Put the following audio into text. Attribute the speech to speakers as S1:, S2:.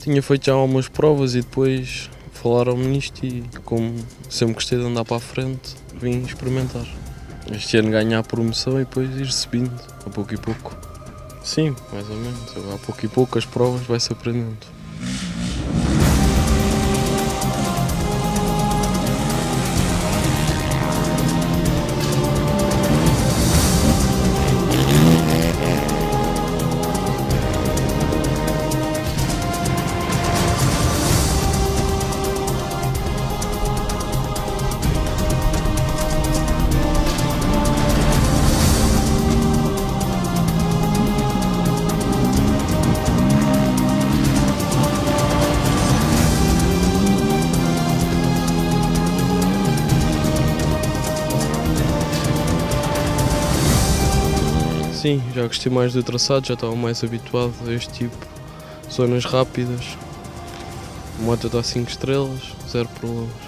S1: Tinha feito já algumas provas e depois falaram-me nisto e, como sempre gostei de andar para a frente, vim experimentar. Este ano ganhar a promoção e depois ir subindo, a pouco e pouco. Sim, mais ou menos. A pouco e pouco as provas vai-se aprendendo. Sim, já gostei mais do traçado, já estava mais habituado a este tipo. Zonas rápidas, a moto está 5 estrelas, 0 problemas.